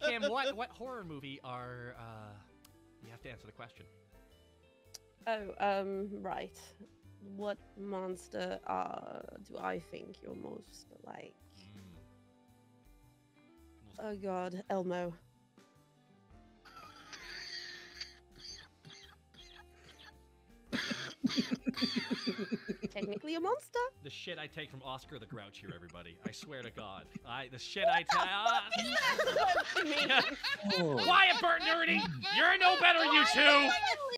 Kim, what horror movie are? You have to answer the question. Oh, right. What monster do I think you're most like? Oh God, Elmo. Technically a monster. The shit I take from Oscar the Grouch here, everybody. I swear to God. The shit I take. Quiet, Bert Nerdy. You're no better, you two.